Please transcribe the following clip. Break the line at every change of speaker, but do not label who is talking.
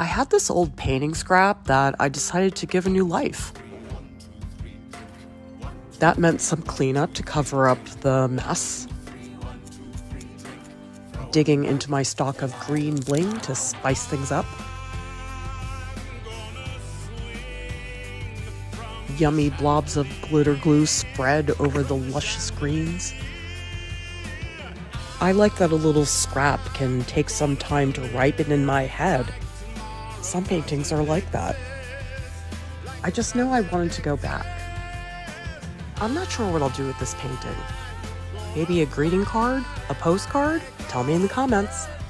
I had this old painting scrap that I decided to give a new life. That meant some cleanup to cover up the mess. Digging into my stock of green bling to spice things up. Yummy blobs of glitter glue spread over the luscious greens. I like that a little scrap can take some time to ripen in my head. Some paintings are like that. I just know I wanted to go back. I'm not sure what I'll do with this painting. Maybe a greeting card? A postcard? Tell me in the comments.